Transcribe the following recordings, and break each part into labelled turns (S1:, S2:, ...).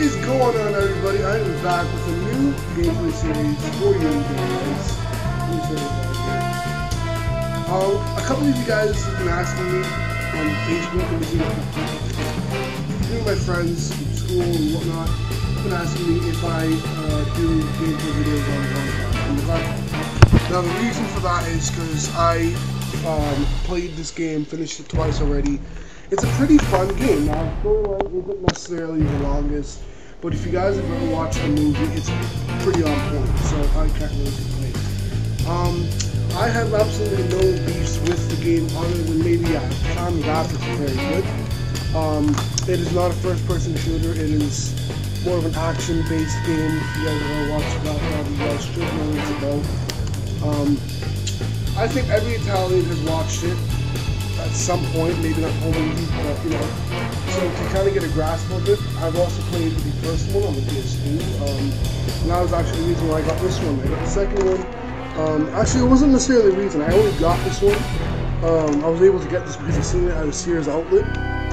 S1: is going on, everybody? I am back with a new gameplay series for you guys. A couple of you guys have been asking me on Facebook and few of my friends from school and whatnot have been asking me if I do gameplay videos on Godfather. Now the reason for that is because I played this game, finished it twice already. It's a pretty fun game. Now, the storyline isn't necessarily the longest, but if you guys have ever watched the movie, it's pretty on point, so I can't really complain. I have absolutely no beefs with the game other than maybe the graphics are very good. It is not a first-person shooter. It is more of an action-based game. If you guys have ever watched Godfather, you guys should know what it's about. I think every Italian has watched it at some point, maybe not only, but you know, so to kind of get a grasp of it. I've also played the first one on the PS2, and that was actually the reason why I got this one. I got the second one. Actually, it wasn't necessarily the reason. I only got this one. I was able to get this because I seen it at a Sears outlet,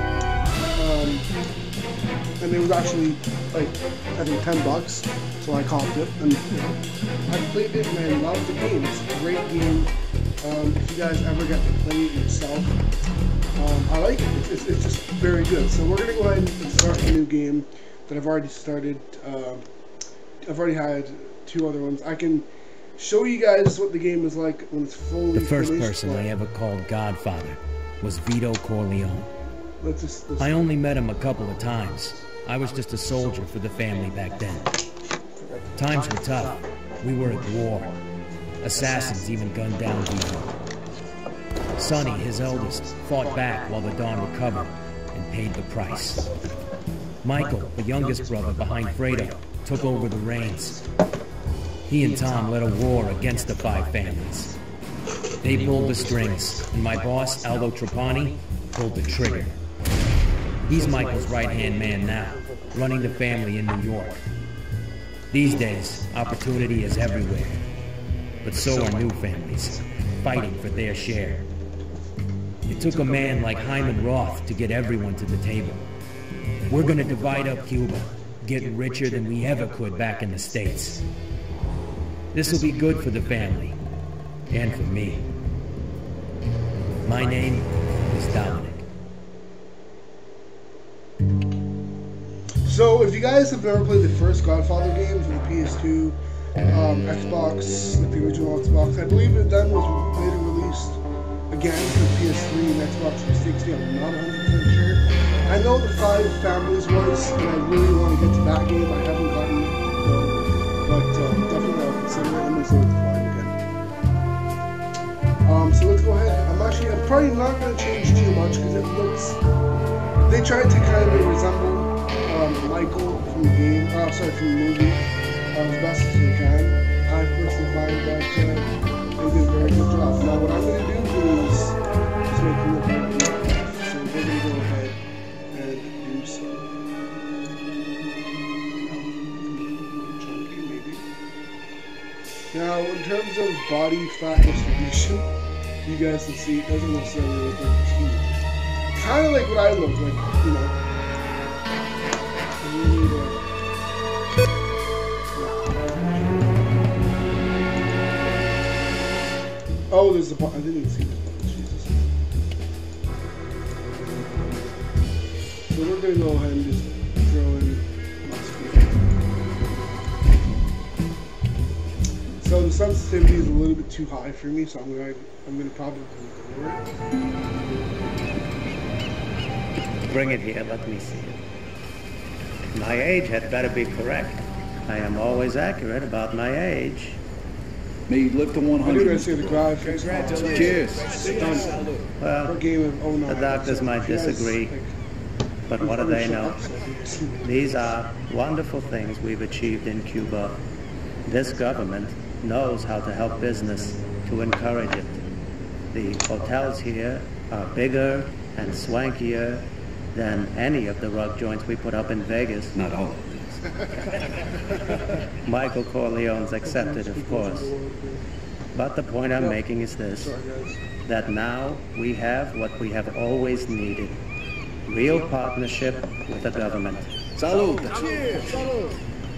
S1: and it was actually like I think $10, so I copped it, and you know, I played it and I loved the game. It's a great game. If you guys ever get to play it yourself, I like it. It's just very good. So we're gonna go ahead and start a new game that I've already started. I've already had 2 other ones. I can show you guys what the game is like when it's fully
S2: The first
S1: finished,
S2: person I ever called Godfather was Vito Corleone.
S1: Let's
S2: I only met him a couple of times. I was just a soldier for the family back then. Times were tough. We were at war. Assassins even gunned down Vito. Sonny, his eldest, fought back while the Don recovered and paid the price. Michael, the youngest brother behind Fredo, took over the reins. He and Tom led a war against the 5 families. They pulled the strings, and my boss, Aldo Trapani, pulled the trigger. He's Michael's right-hand man now, running the family in New York. These days, opportunity is everywhere. But so are new families, fighting for their share. It took a man like Hyman Roth to get everyone to the table. We're gonna divide up Cuba, get richer than we ever could back in the States. This will be good for the family, and for me. My name is Dominic.
S1: So if you guys have never played the first Godfather game for the PS2, Xbox, like the original Xbox, I believe it then was later released again for PS3 and Xbox 360. I'm not 100% sure. I know the 5 families was, and I really want to get to that game. I haven't gotten it though, but definitely I'll consider it. I'm going to say it's fine again. So let's go ahead. I'm probably not going to change too much because it looks. They tried to kind of resemble Michael from the game, from the movie, as best as they can. I personally find that they did a very good job. Now what I'm going to do is just make them look like that. So we're going to go ahead and do so. Chunky maybe. Now in terms of body fat distribution, you guys can see it doesn't necessarily look like it's huge. Kind of like what I look like, you know. Oh, there's a button. I didn't even see this button. Jesus. So we're going to go ahead and just throw in muscular. So the sensitivity is a little bit too high for me, so I'm going to probably lower it.
S3: Bring it here. Let me see it. My age had better be correct. I am always accurate about my age.
S4: May you live to 100.
S1: I do say the graphics.
S4: Cheers.
S3: Well, the doctors might disagree, but what do they know? These are wonderful things we've achieved in Cuba. This government knows how to help business, to encourage it. The hotels here are bigger and swankier than any of the rug joints we put up in Vegas.
S4: Not all of these.
S3: Michael Corleone's accepted, of course. But the point I'm making is this, that now we have what we have always needed. Real partnership with the government.
S4: Salud.
S1: Cheers! Salud!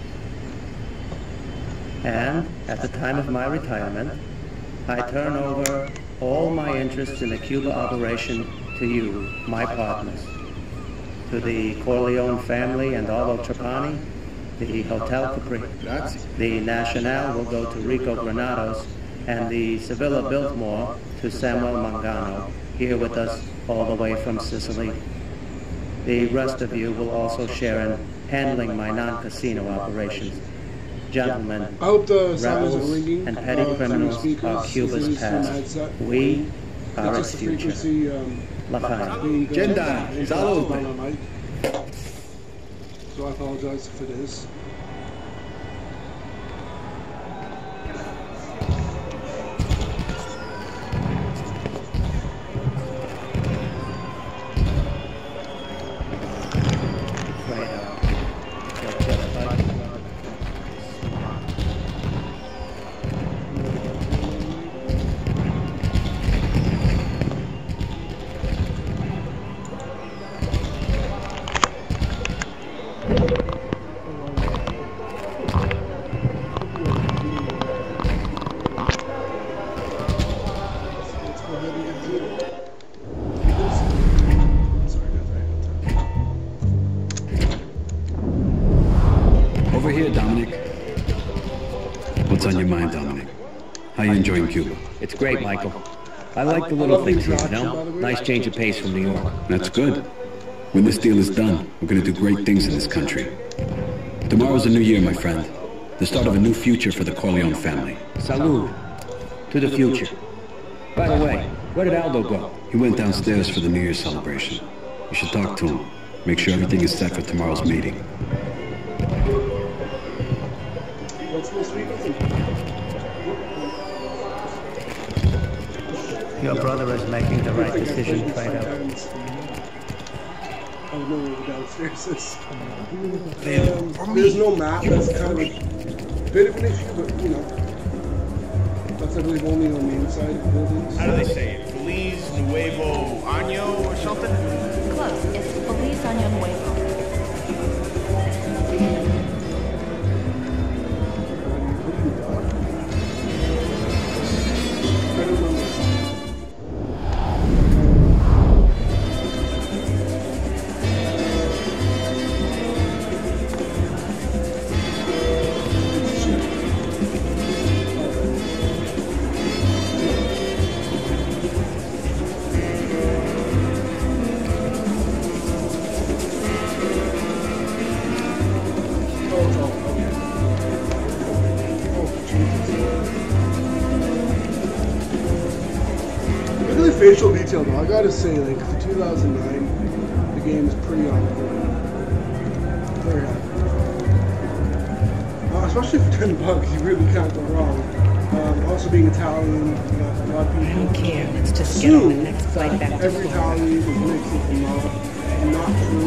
S3: And at the time of my retirement, I turn over all my interests in the Cuba operation to you, my partners. To the Corleone family and Arlo Trapani, the Hotel Capri.
S4: Grazie.
S3: The Nacional will go to Rico Granados, and the Sevilla Biltmore to Samuel Mangano, here with us all the way from Sicily. The rest of you will also share in handling my non-casino operations. Gentlemen,
S1: I hope the sound
S3: rebels
S1: isn't ringing.
S3: and petty criminals
S1: speakers.
S3: are Cuba's
S1: This is from the
S3: past.
S1: headset.
S3: We are
S1: Just
S3: its
S1: the
S3: future.
S1: frequency,
S3: Lachaim.
S1: being
S4: Genda,
S1: interrupted
S4: salud.
S1: by my mic. So I apologize if it is.
S5: Over here, Dominic. What's on your mind, Dominic? How you enjoying Cuba?
S2: It's great, Michael. I like the little things here, you know? Nice change of pace from New York.
S5: That's good. When this deal is done, we're gonna do great things in this country. Tomorrow's a new year, my friend. The start of a new future for the Corleone family.
S2: Salud. To the future. By the way, where did Aldo go?
S5: He went downstairs for the New Year celebration. You should talk to him. Make sure everything is set for tomorrow's meeting.
S1: What's this week?
S3: Your brother is making the right decision, Fredo.
S1: I don't know where the downstairs is. There's no map. That's kind of a bit of an issue, but you know, that's I believe only on the inside of buildings.
S6: How do they say it? Feliz Nuevo Año or something?
S7: Close. It's Feliz Año Nuevo.
S1: Look at the facial detail though. I gotta say, like for 2009, the game is pretty on point. Very happy. Especially for $10, you really can't go wrong. Also being Italian, a lot of people.
S8: I don't care. Let's just get on the next flight back to
S1: Every
S8: Florida.
S1: Italian is mixed with not true.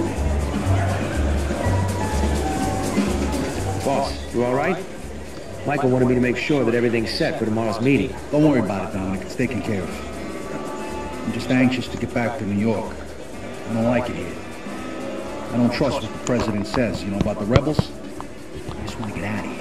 S2: Boss, you all right? Michael wanted me to make sure that everything's set for tomorrow's meeting.
S4: Don't worry about it, Dominic. It's taken care of. I'm just anxious to get back to New York. I don't like it here. I don't trust what the president says, you know, about the rebels. I just want to get out of here.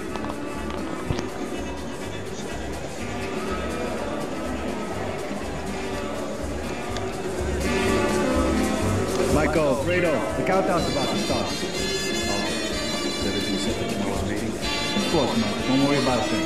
S4: Michael, Fredo, the countdown's about to start.
S5: Is everything set for tomorrow's meeting?
S4: Of course, Michael. Don't worry about a thing.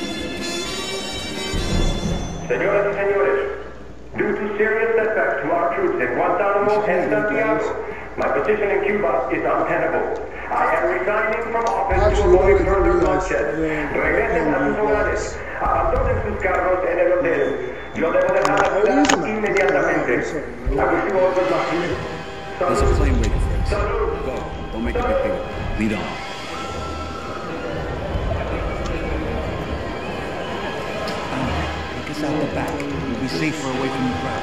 S9: Señoras y señores, due to serious setbacks to our troops in Guantanamo and Santiago, my position in Cuba is untenable. I am resigning from office to avoid further bloodshed. Regresen a sus hogares. Abandonen sus carros en el hotel. Yo debo dejar la ciudad inmediatamente. I wish you all good luck.
S5: There's a plane waiting for us. Go. Don't make a big deal. Lead on.
S4: Take us out the back. We'll be safer away from the crowd.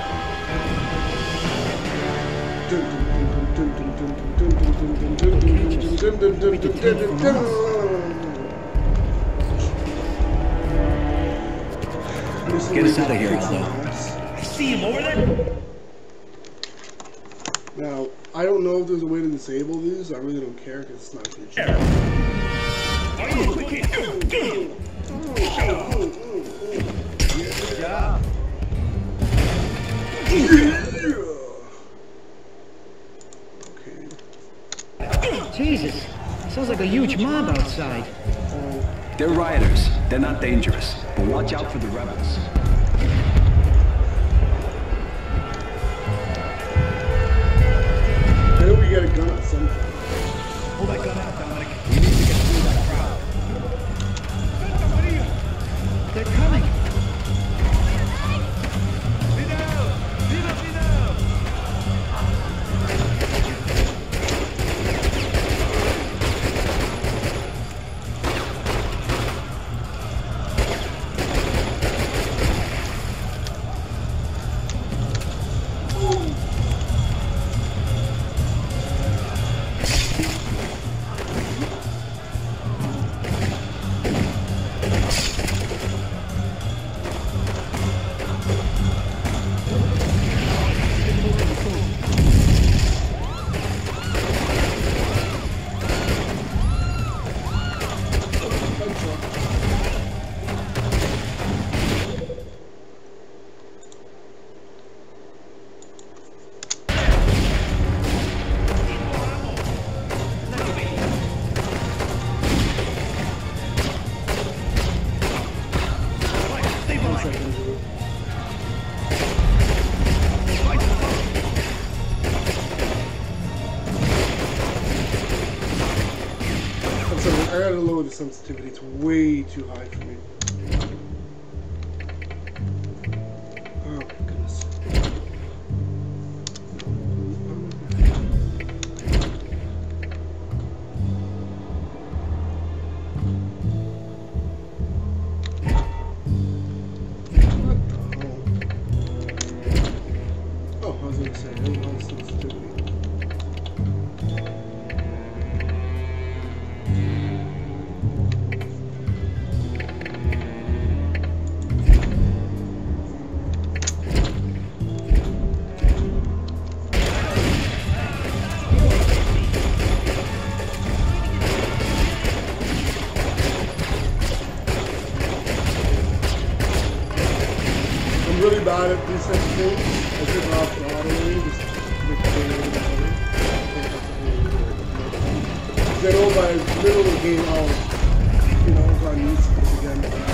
S5: Get us out of here, Aldo.
S6: I see him over there.
S1: Now, I don't know if there's a way to disable these. I really don't care because it's not a good shot.
S3: Good job.
S1: Okay.
S10: Jesus, sounds like a huge mob outside.
S5: They're rioters. They're not dangerous. But watch out for the rebels.
S1: I know we got a gun at some point.
S4: Pull that gun out, Dominic. We need to get through that crowd.
S10: They're coming.
S1: I gotta lower the sensitivity. It's way too high for me. Oh my goodness. What the hell? Oh, I was gonna say, I don't know the sensitivity. Really bad at these types of things. I took it off broadly, just make it a little bit better. Then all by middle of the game, I'll go on used to this again.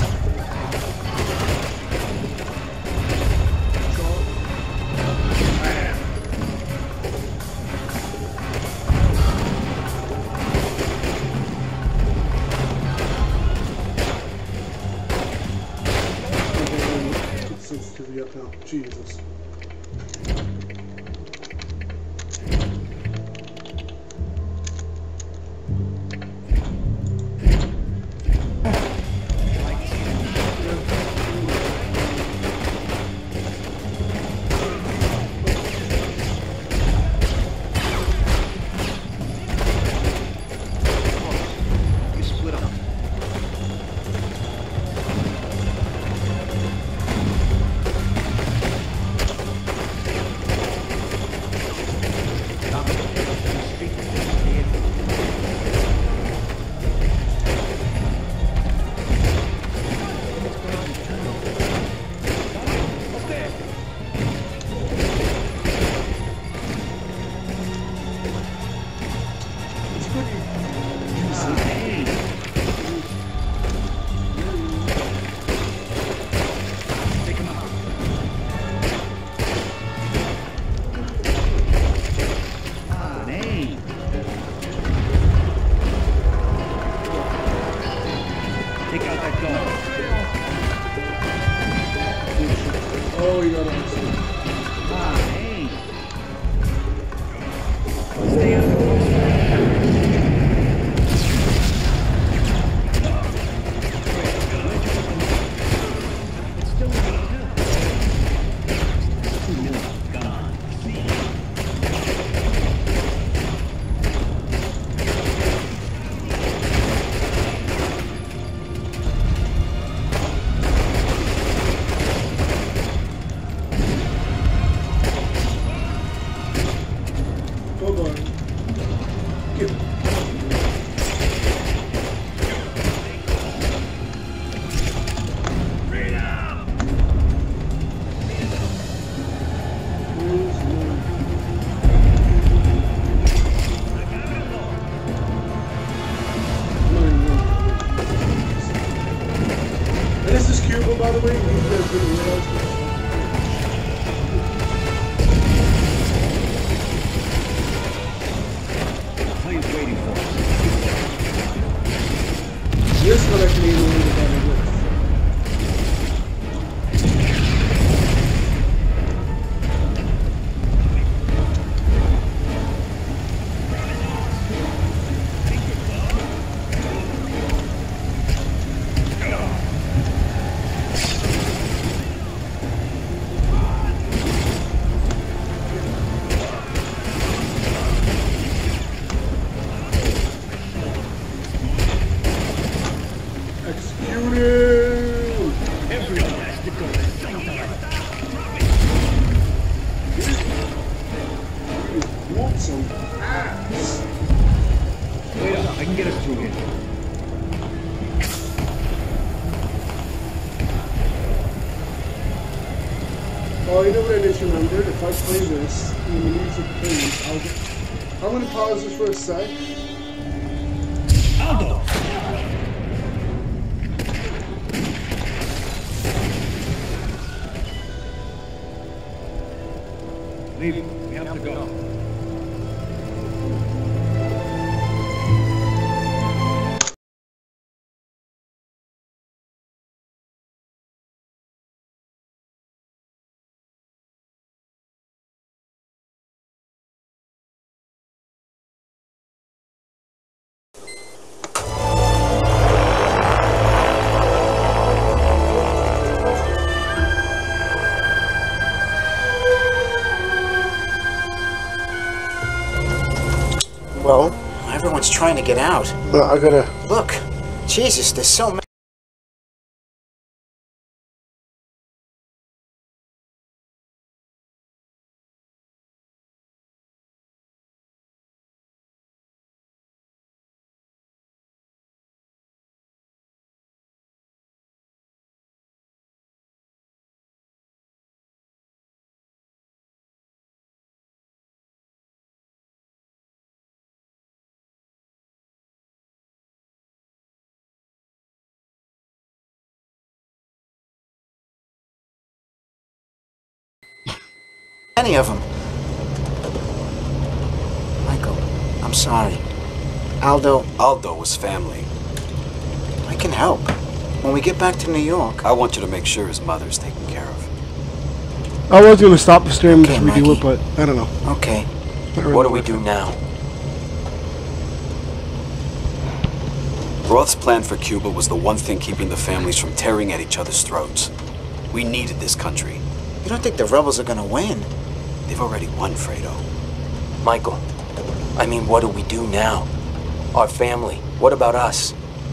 S1: Sensitivity up now. Jesus. Oh, you got it.
S10: Hey. Stay on the course. It's still not gone.
S1: Oh, you know what I just remembered? If I play this and the music plays, I'm gonna pause this for a sec.
S10: Aldo!
S4: Leave. We have to go.
S1: Well,
S11: everyone's trying to get out.
S1: I gotta...
S11: Look, Jesus, there's so many. Many of them. Michael, I'm sorry. Aldo
S5: was family.
S11: I can help. When we get back to New York.
S5: I want you to make sure his mother's taken care of.
S1: I was gonna stop the stream
S11: Okay,
S1: to redo it, but I don't know.
S11: Okay.
S1: Really
S11: What do we do now?
S5: Roth's plan for Cuba was the one thing keeping the families from tearing at each other's throats. We needed this country.
S11: You don't think the rebels are gonna win?
S5: They've already won, Fredo.
S12: Michael, I mean, what do we do now? Our family, what about us?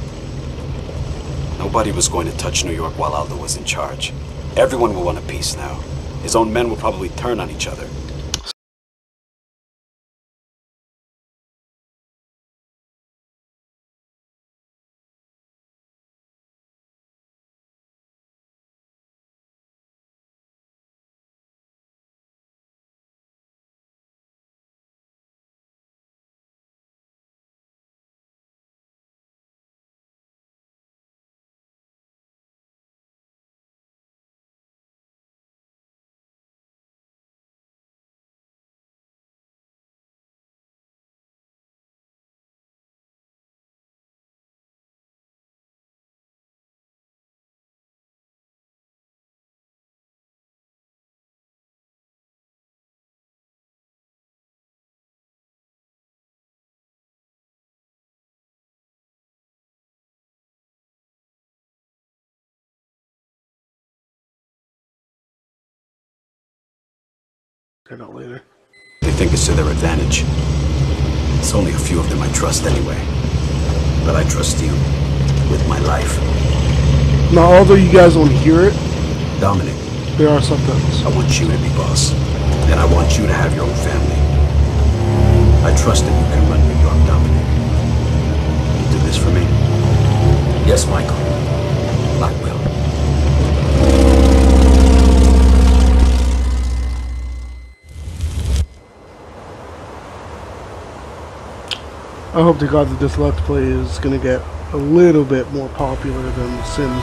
S5: Nobody was going to touch New York while Aldo was in charge. Everyone will want a peace now. His own men will probably turn on each other.
S1: Get out later.
S5: They think it's to their advantage. It's only a few of them I trust anyway. But I trust you with my life.
S1: Now, although you guys don't hear it,
S5: Dominic,
S1: there are subtitles.
S5: I want you to be boss. And I want you to have your own family. I trust that you can run New York, Dominic. You do this for me?
S12: Yes, Michael. I will.
S1: I hope to God that this Let's Play is going to get a little bit more popular than Sims.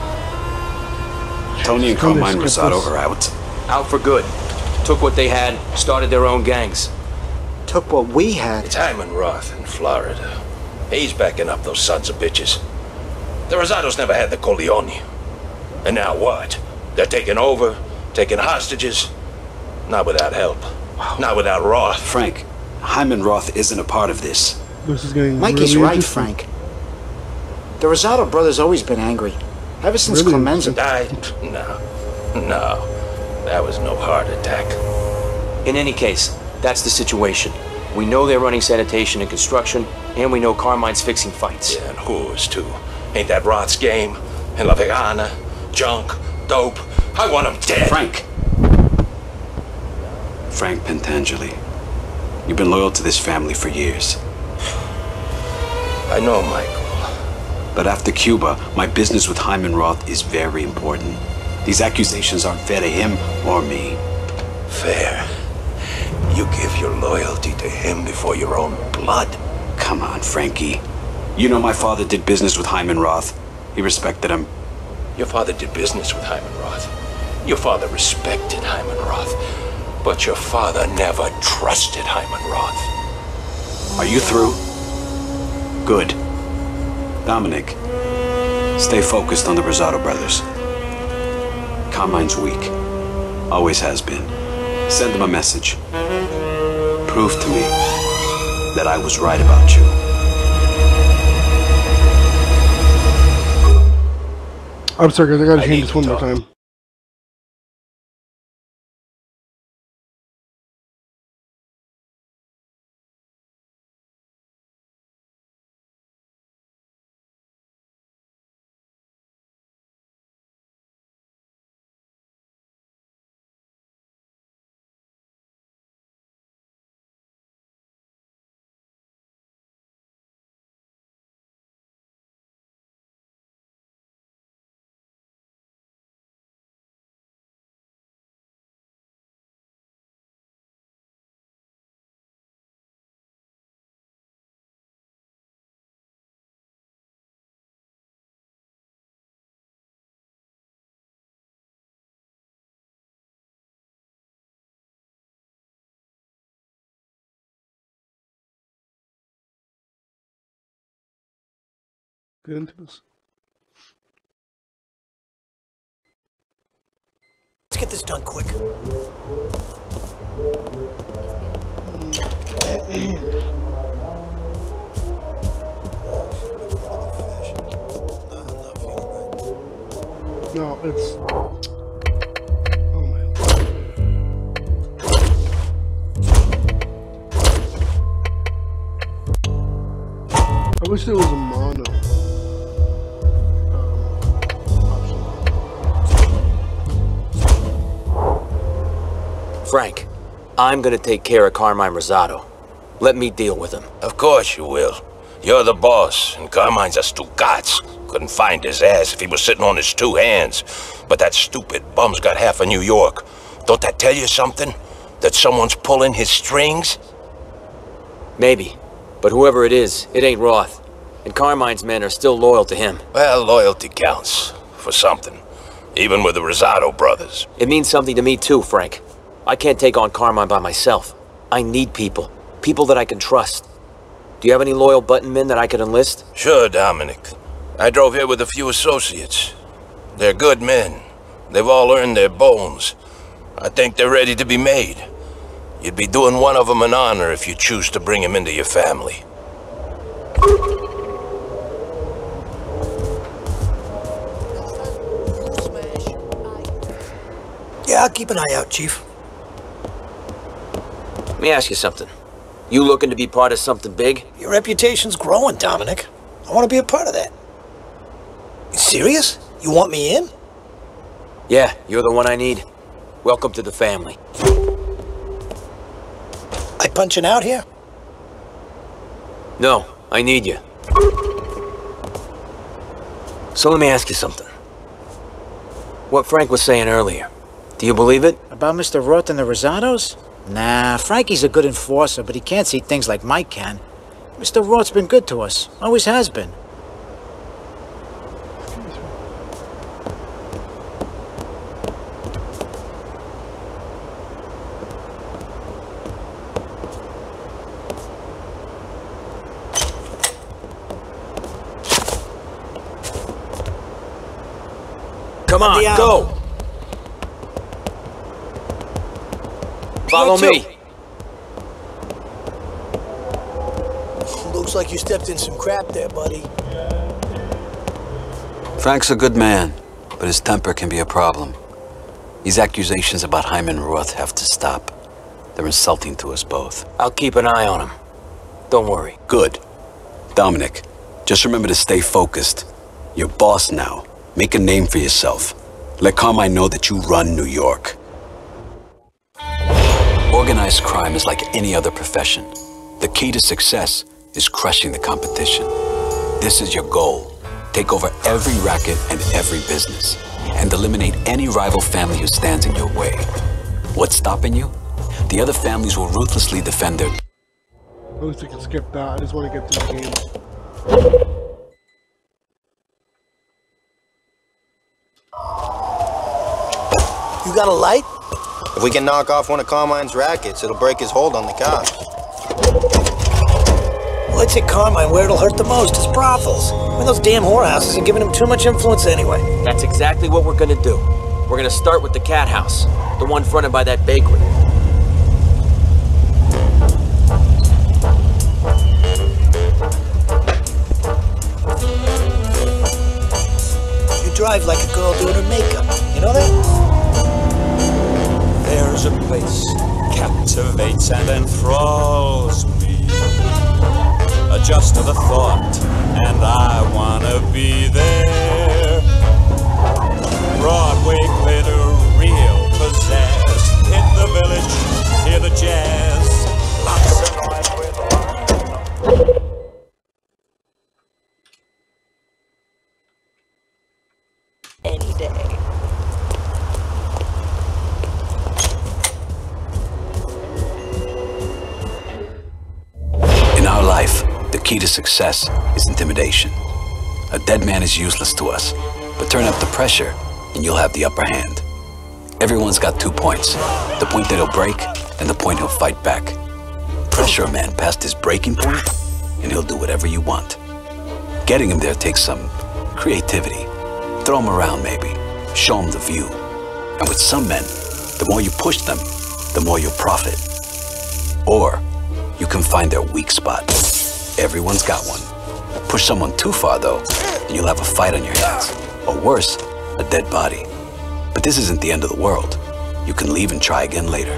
S5: Tony and Carmine Rosado are out.
S12: Out for good. Took what they had, started their own gangs.
S11: Took what we had.
S13: It's Hyman Roth in Florida. He's backing up those sons of bitches. The Rosados never had the Corleone. And now what? They're taking over, taking hostages. Not without help. Wow. Not without Roth.
S5: Frank, Hyman Roth isn't a part of this.
S1: This is getting
S11: Mikey's
S1: really
S11: right, Frank. The Rosado brothers always been angry. Ever since
S1: Really?
S11: Clemenza
S13: died? No. That was no heart attack.
S12: In any case, that's the situation. We know they're running sanitation and construction, and we know Carmine's fixing fights.
S13: Yeah, and who's too? Ain't that Roth's game? And La Vegana, junk, dope. I want him dead.
S5: Frank Pentangeli. You've been loyal to this family for years.
S13: I know, Michael.
S5: But after Cuba, my business with Hyman Roth is very important. These accusations aren't fair to him or me.
S13: Fair? You give your loyalty to him before your own blood?
S5: Come on, Frankie. You know my father did business with Hyman Roth. He respected him.
S13: Your father did business with Hyman Roth. Your father respected Hyman Roth. But your father never trusted Hyman Roth.
S5: Are you through? Good. Dominic, stay focused on the Rosado brothers. Carmine's weak. Always has been. Send them a message. Prove to me that I was right about you.
S1: I'm sorry guys, I gotta change this one more time. Get into this.
S14: Let's get this done quick.
S1: No, it's... I wish there was a mono.
S12: Frank, I'm gonna take care of Carmine Rosado. Let me deal with him.
S13: Of course you will. You're the boss, and Carmine's a Stugatz. Couldn't find his ass if he was sitting on his two hands. But that stupid bum's got half of New York. Don't that tell you something? That someone's pulling his strings?
S12: Maybe. But whoever it is, it ain't Roth. And Carmine's men are still loyal to him.
S13: Well, loyalty counts. For something. Even with the Rosado brothers.
S12: It means something to me too, Frank. I can't take on Carmine by myself. I need people. People that I can trust. Do you have any loyal button men that I could enlist?
S13: Sure, Dominic. I drove here with a few associates. They're good men. They've all earned their bones. I think they're ready to be made. You'd be doing one of them an honor if you choose to bring him into your family.
S14: Yeah, I'll keep an eye out, Chief.
S12: Let me ask you something. You looking to be part of something big?
S14: Your reputation's growing, Dominic. I want to be a part of that. You serious? You want me in?
S12: Yeah, you're the one I need. Welcome to the family.
S14: I punching out here?
S12: No, I need you. So let me ask you something. What Frank was saying earlier, do you believe it?
S11: About Mr. Roth and the Rosados? Nah, Frankie's a good enforcer, but he can't see things like Mike can. Mr. Roth's been good to us. Always has been.
S12: Come on, go! Follow me.
S14: Looks like you stepped in some crap there, buddy.
S5: Frank's a good man, but his temper can be a problem. These accusations about Hyman Roth have to stop. They're insulting to us both.
S12: I'll keep an eye on him. Don't worry.
S5: Good. Dominic, just remember to stay focused. You're boss now. Make a name for yourself. Let Carmine know that you run New York. Organized crime is like any other profession. The key to success is crushing the competition. This is your goal. Take over every racket and every business. and eliminate any rival family who stands in your way. What's stopping you? The other families will ruthlessly defend their...
S1: At least I can skip that. I just want to get through the game.
S14: You got a light? If we can knock off one of Carmine's rackets, it'll break his hold on the cops. Let's hit Carmine where it'll hurt the most, his brothels. I mean, those damn whorehouses are giving him too much influence anyway.
S12: That's exactly what we're gonna do. We're gonna start with the cat house, the one fronted by that bakery.
S14: You drive like a girl doing her makeup. You know that?
S15: There's a place captivates and enthralls me. Just to the thought, and I wanna be there. Broadway glitter, real possessed. Hit the village, hear the jazz. Lots of life with
S14: any day.
S5: In our life, the key to success is intimidation. A dead man is useless to us, but turn up the pressure and you'll have the upper hand. Everyone's got 2 points, the point that he'll break and the point he'll fight back. Pressure a man past his breaking point and he'll do whatever you want. Getting him there takes some creativity. Throw him around maybe, show him the view. And with some men, the more you push them, the more you'll profit. Or you can find their weak spot. Everyone's got one. Push someone too far, though, and you'll have a fight on your hands. Or worse, a dead body. But this isn't the end of the world. You can leave and try again later.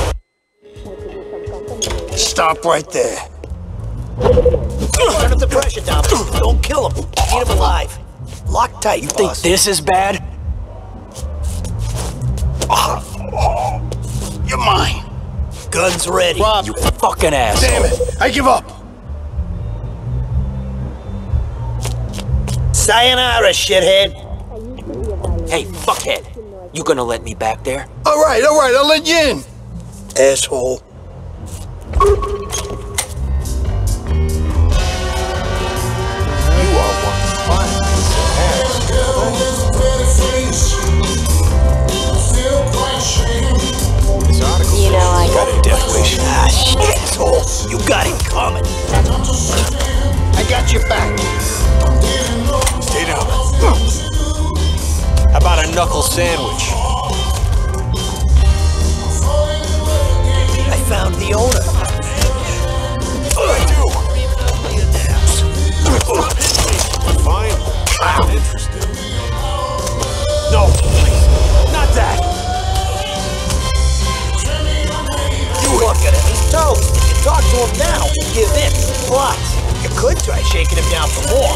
S14: Stop right there. Turn up the pressure down. Don't kill him. Keep him alive. Lock tight,
S12: You think this is bad?
S14: You're mine. Guns ready.
S12: Rob, you fucking asshole.
S14: Damn it. I give up. Sayonara, shithead.
S12: Hey, fuckhead. You gonna let me back there?
S14: All right, I'll let you in. Asshole.
S13: You are one fine piece of ass. This article
S7: You know I
S14: got a death wish. Ah, shit, asshole. You got it coming. I got your back.
S15: Stay down. How about a knuckle sandwich?
S14: I found the owner.
S15: Fine. I'm interested. No, please. Not that.
S14: You look at him. He's toast. If you talk to him now, he'll give in. Plus, you could try shaking him down for more.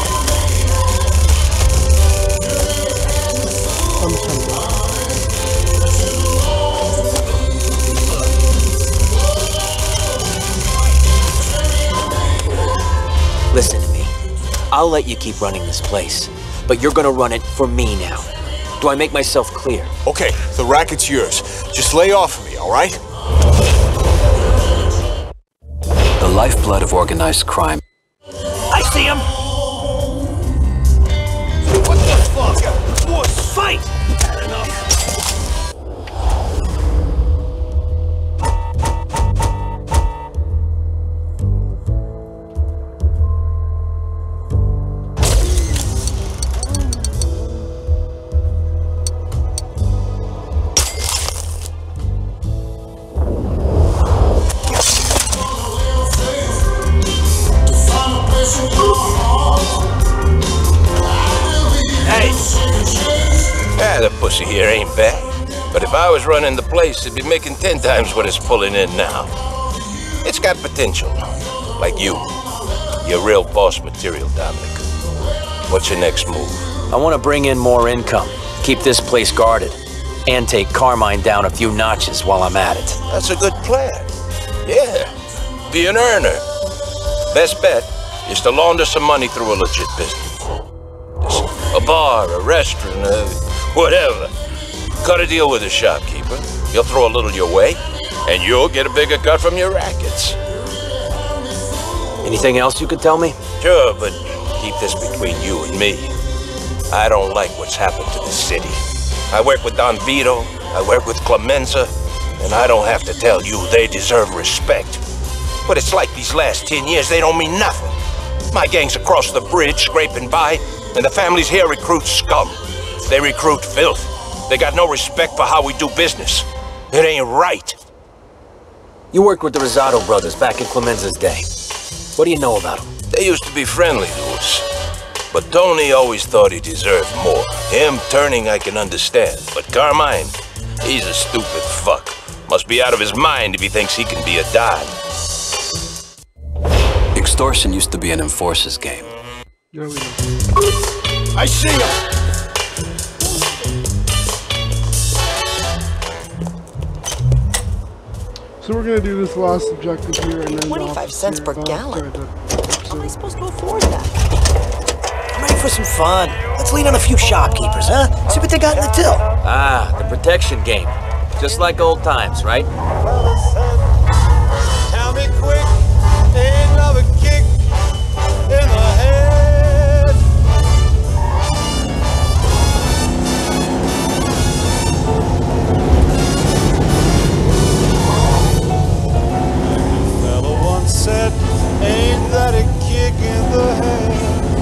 S12: Listen to me. I'll let you keep running this place, but you're gonna run it for me now. Do I make myself clear?
S15: Okay, the racket's yours. Just lay off of me, all right?
S5: The lifeblood of organized crime.
S14: I see him. What the fuck? What? Fight! Had enough.
S13: The pussy here ain't bad. But if I was running the place, it'd be making 10 times what it's pulling in now. It's got potential. Like you. You're real boss material, Dominic. What's your next move?
S12: I want to bring in more income, keep this place guarded, and take Carmine down a few notches while I'm at it.
S13: That's a good plan. Yeah. Be an earner. Best bet is to launder some money through a legit business. A bar, a restaurant, Whatever. Cut a deal with the shopkeeper. He'll throw a little your way, and you'll get a bigger cut from your rackets.
S12: Anything else you could tell me?
S13: Sure, but keep this between you and me. I don't like what's happened to the city. I work with Don Vito, I work with Clemenza, and I don't have to tell you they deserve respect. But it's like these last 10 years, they don't mean nothing. My gang's across the bridge, scraping by, and the families here recruit scum. They recruit filth. They got no respect for how we do business. It ain't right.
S12: You worked with the Rosado brothers back in Clemenza's day. What do you know about them?
S13: They used to be friendly to us. But Tony always thought he deserved more. Him turning, I can understand. But Carmine, he's a stupid fuck. Must be out of his mind if he thinks he can be a dime.
S5: Extortion used to be an enforcer's game.
S13: I see him!
S1: So we're gonna do this last objective here, and then
S14: 25 cents per gallon. How am I supposed to afford that? I'm ready for some fun. Let's lean on a few shopkeepers, huh? See what they got in the till.
S12: Ah, the protection game. Just like old times, right?
S15: Tell me quick, ain't love a kick in the head. Said, ain't that a kick in the head?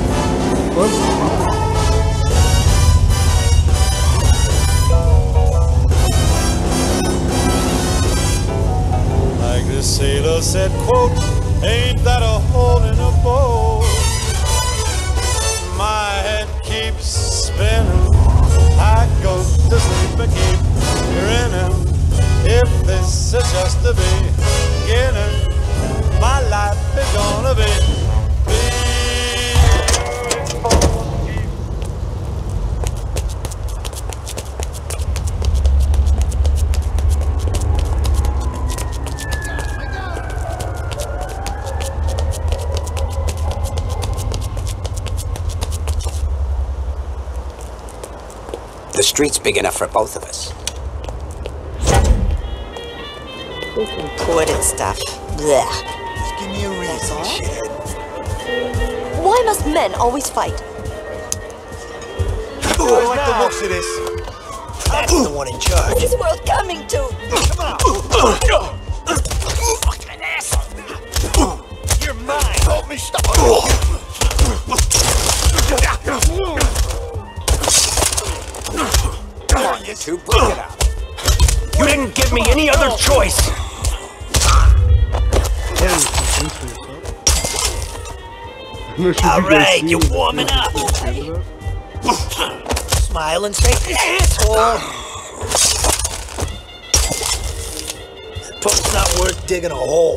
S15: Like the sailor said, quote, ain't that a hole in a boat? My head keeps spinning. I go to sleep and keep grinning. If this is just the beginning, my life is gonna be
S14: The street's big enough for both of us. Imported stuff. Blech. Give me a reason, shit.
S7: Why must men always fight?
S14: I like the looks of this. That's the one in charge.
S7: What is world coming to?
S14: Fucking ass! You're mine! Help me stop! Come on, you two, break it out. You didn't give me any other choice! Alright, you're warming up. Smile and say, asshole. That poke's not worth digging a hole.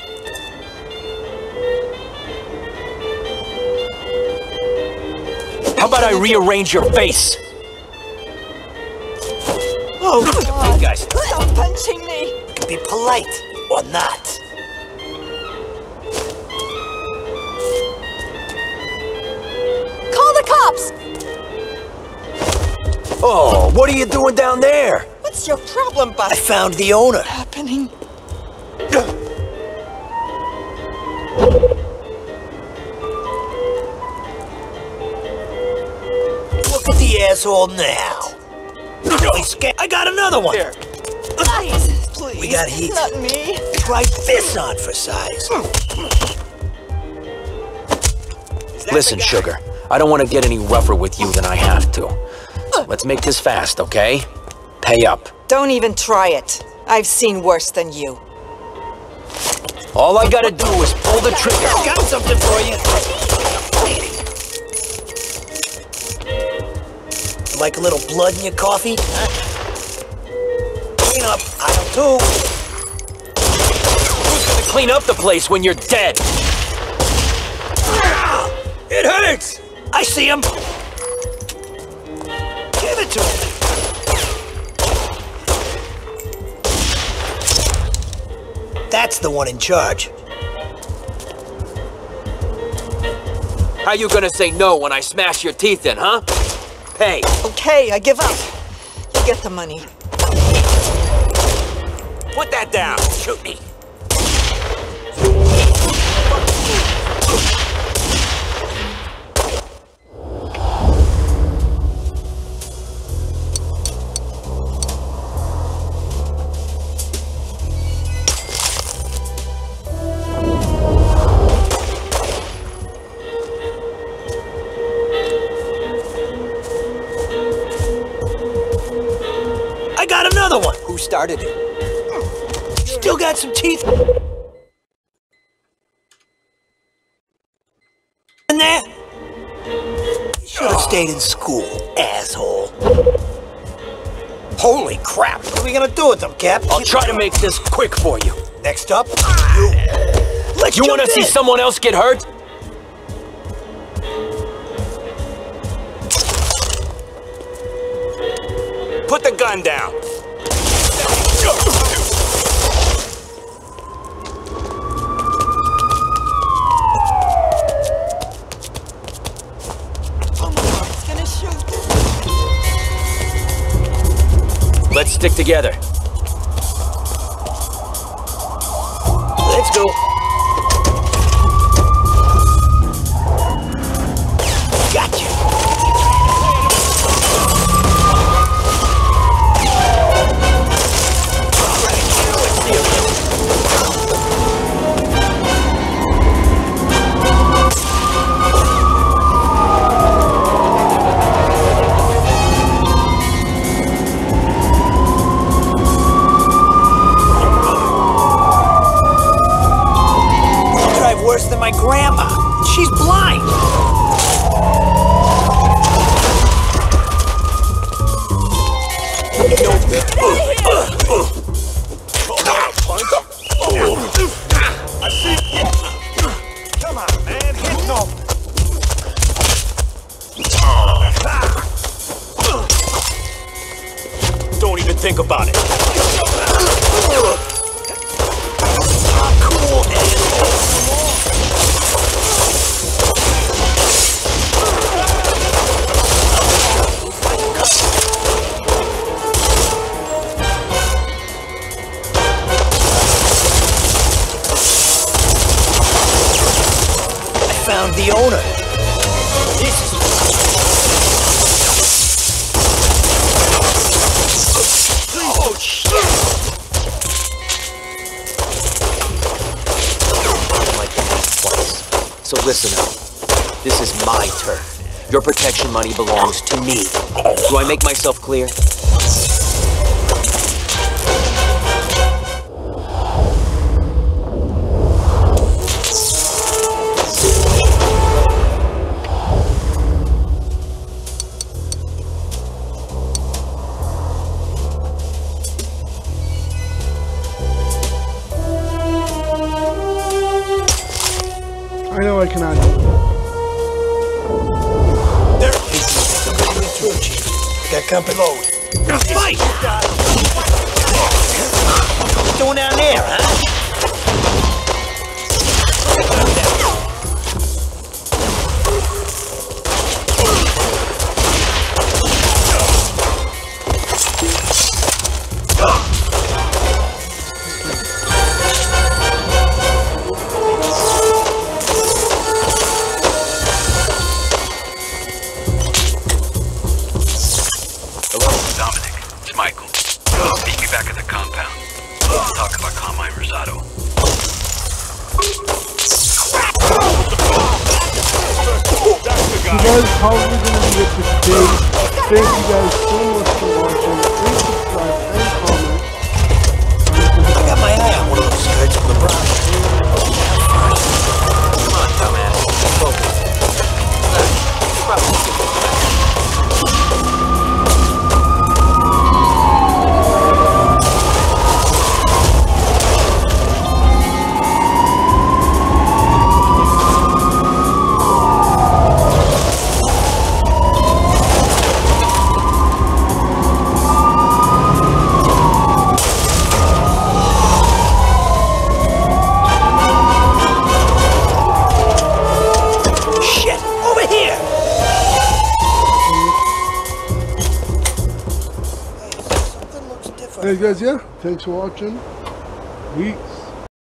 S12: How about I rearrange your face?
S14: Oh, look at big guys.
S7: Stop punching me!
S14: You can be polite or not.
S7: Call the cops!
S14: Oh, what are you doing down there?
S7: What's your problem, Bud?
S14: I found the owner.
S7: Happening?
S14: Look at the asshole now. I got another one. Here.
S7: Please,
S14: We got heat.
S7: Not me.
S14: Try this on for size.
S12: Listen, Sugar, I don't want to get any rougher with you than I have to. Let's make this fast, okay? Pay up.
S16: Don't even try it. I've seen worse than you.
S12: All I gotta do is pull the trigger.
S14: Got something for you. Like a little blood in your coffee? Huh? Clean up aisle 2.
S12: Who's gonna clean up the place when you're dead?
S14: It hurts! I see him! Give it to him! That's the one in charge.
S12: How you gonna say no when I smash your teeth in, huh? pay.
S16: Okay, I give up. You get the money.
S12: Put that down. Shoot me.
S14: I got another one.
S12: Who started it?
S14: Still got some teeth in there? Should have stayed in school, asshole. Holy crap! What are we gonna do with them, Cap?
S12: I'll try to make this quick for you.
S14: Next up, you. Let's
S12: You
S14: jump
S12: want to see
S14: in.
S12: someone else get hurt? Put the gun down.
S16: It's gonna shoot.
S12: Let's stick together.
S14: Let's go. Gotcha. Drive worse than my grandma. She's blind.
S6: I see. Come on, man. Hit no.
S12: Don't even think about it.
S14: Cool, found the owner. This is... Oh, shit!
S12: Like that twice. So listen up. This is my turn. Your protection money belongs to me. Do I make myself clear?
S1: I know I cannot do it.
S14: There is somebody in through, Chief. Got company load. Fight! What you doing down there, huh?
S1: You guys are probably going to be it for today. Thank you guys so much for watching. Please subscribe and comment.
S14: I got my eye on one of those skirts from the Bronx.
S12: Come on, dumbass. Focus.
S1: guys, yeah, thanks for watching. Peace.